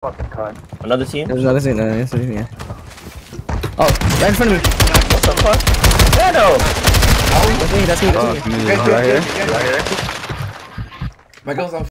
Fucking cunt. Another team? There's another scene, yeah. Oh, right in front of me. What the fuck? Yeah, no! That's me. Right here. My girl's on